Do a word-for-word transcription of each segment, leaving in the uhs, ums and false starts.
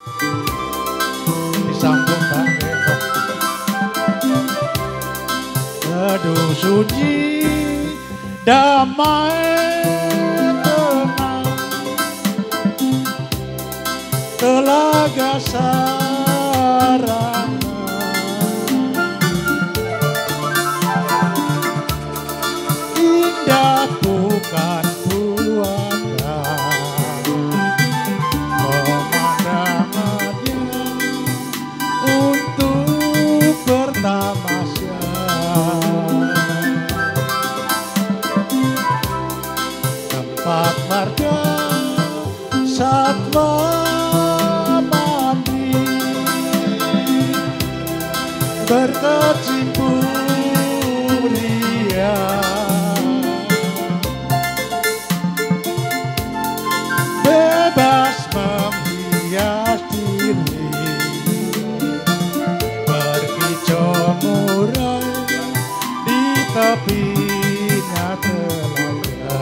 Disambung balik aduh sunyi damai tenang telaga sarana indah bukan buatan pemandangannya untuk bertamasya tempat marga satwa mati berkecimpung ria bebas menghias diri berkicau murai di tepinya telaga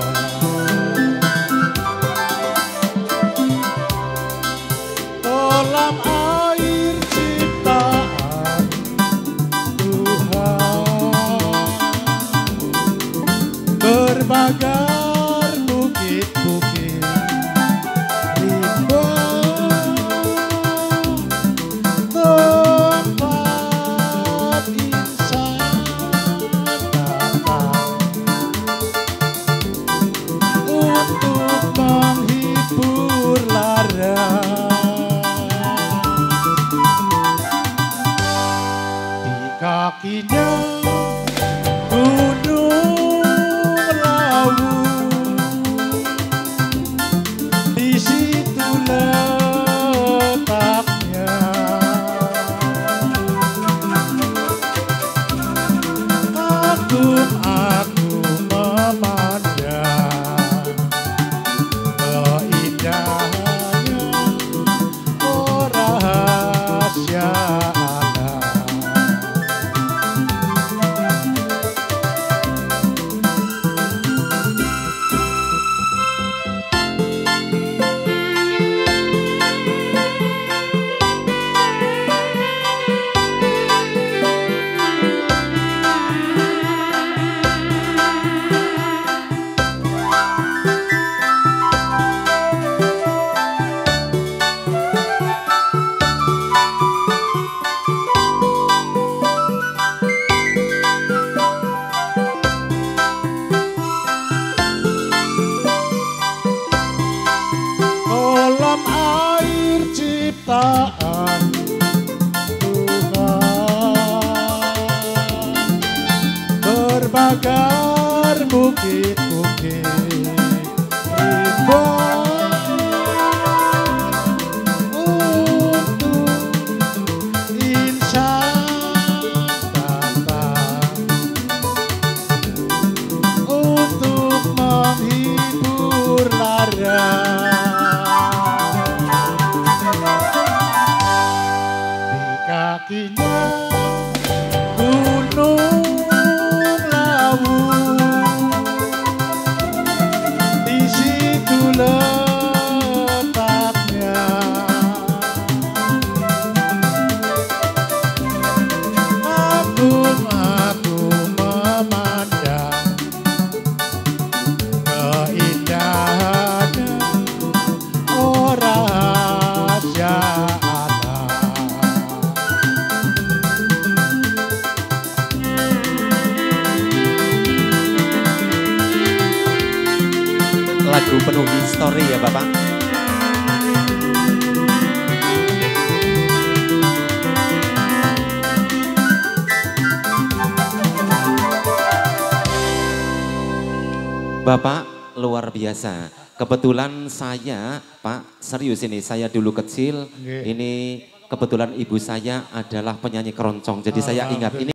kolam air ciptaan Tuhan berbagar bukit-bukit rimba tempat insan datang untuk menghibur lara kakinya gunung lawu di situ letaknya agung-agung memandang keindahannya oh rahasia kolam air ciptaan Tuhan berbagar bukit-bukit rimba untuk insan datang untuk menghibur lara kakinya gunung lawu di situ letaknya agung-agung memandang keindahannya oh rahasia lagu penuh histori ya Bapak. Bapak luar biasa. Kebetulan saya Pak serius ini saya dulu kecil okay. Ini kebetulan ibu saya adalah penyanyi keroncong. Jadi saya ingat ini.